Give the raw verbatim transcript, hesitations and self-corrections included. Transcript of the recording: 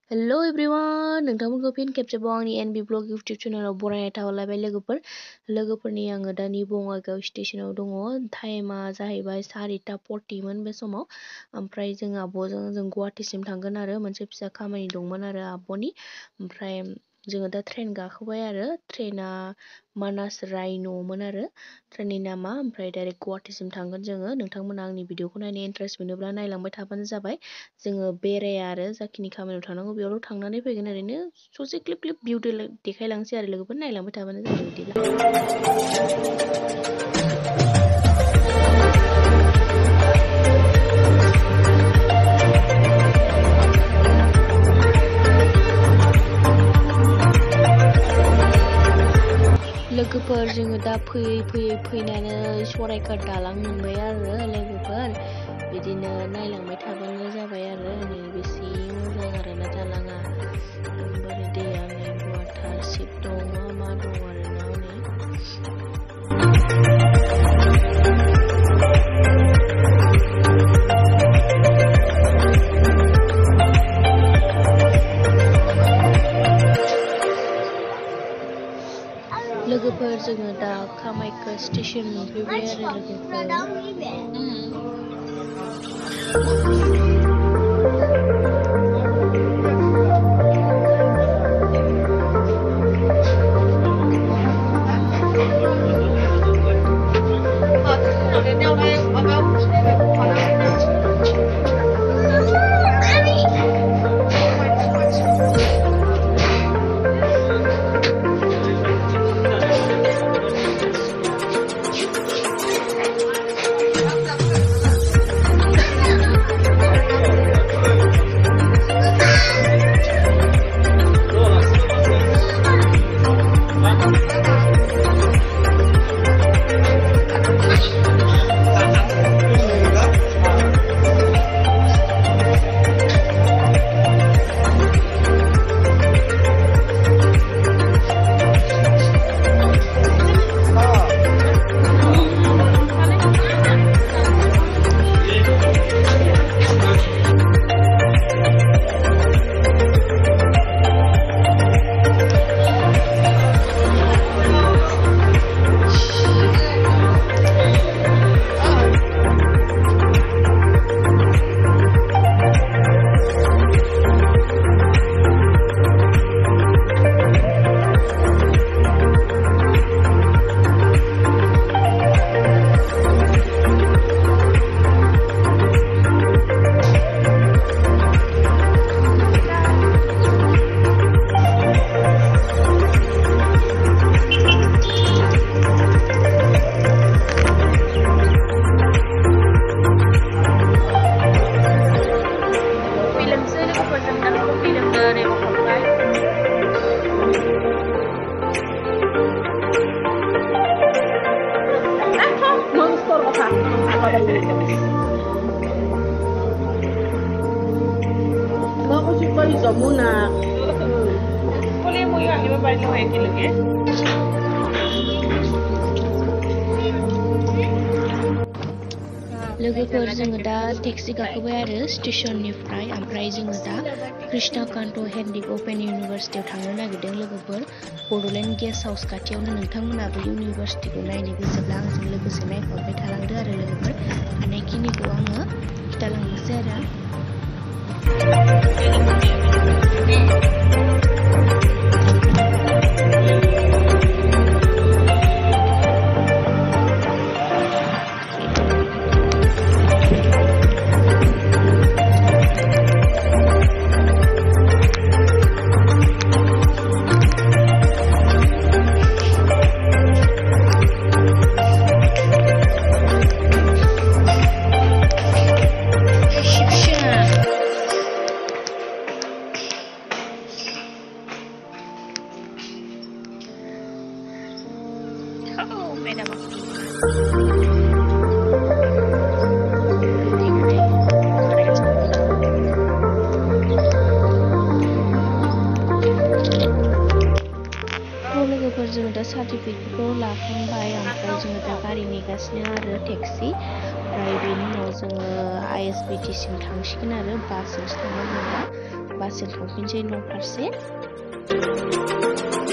Hello everyone, नोंथांमोनखौ फिन खेबसेबाव आंनि एन बि ब्लग इउटिउब चेनेलाव बरायनाय थाहरलायबाय लोगोफोर लोगोफोरनि आङो दानि बङाइगाव स्टेशनाव दङ टाइमा जाहैबाय सारिता फर्टिमोन बे समाव ओमफ्राय जों आब'जों जों गुवाहाटीसिम थांगोन आरो मोनसे फिसा खामानि दंमोन आरो आब'नि ओमफ्राय जोङो दा ट्रेन गाखोबाय आरो ट्रेना मानास राइन'मोन आरो ट्रेननि नामा ओमफ्राय डाइरेक्ट गुवाहाटीसिम थांगोन जोङो नोंथांमोना आंनि भिडिअखौ नायनो इन्ट्रेस्ट मोनोब्ला नायलांबाय थाबानो जाबाय जोङो बेराया आरो जाखिनि खामानियाव थांनांगौ बेयावल' थांनानै फैगोन ओरैनो ससे क्लिप क्लिप भिउ देखायलांसै आरो लोगोफोर नायलांबाय थाबानो जाबाय बिदिब्ला लोगोफोर जोङो दा फैयै फैयै फैनानै सराइघाट दालां मोनबाय आरो लोगोफोर बिदिनो नायलांबाय थाबानो जाबाय आरो नै बेसे मोजां आरोना दालाङा एकदमबारे दैया नै गुवारथार शिप दं मा मा दं आरोना हनै लोगोफोर जोङो दा कामाख्या स्टेशन मोनफैबाय आरो लोगोफोर जोङो दा टेक्सि गाखोबाय आरो स्टेशननिफ्राय ओमफ्राय जोङो दा कृष्णा कान्त हेन्डिक अपेन इउनिभारसिटियाव थांनो नागिरदों लोगोफोर बड'लेण्ड गेस्ट हाउस खाथियावनो नोंथांमोनाबो इउनिभारसिटिखौ नायनो गोसोब्ला आंजों लोगोसे नायहरबाय थालांदो आरो लोगोफोर हानायखिनिखौ आङो खिथालांनोसै आरो जोङो दा सार्टिफिकेटखौ लाखांबाय ओमफ्राय जोङो दा गारि नेगासिनो आरो टेक्सि ओमफ्राय बेनि उनाव जोङो आइ एस बि टि सिम थांसिगोन आरो बासजोंसो थांनांगौ दा क्लासेल थांफिनसै न' फारसे।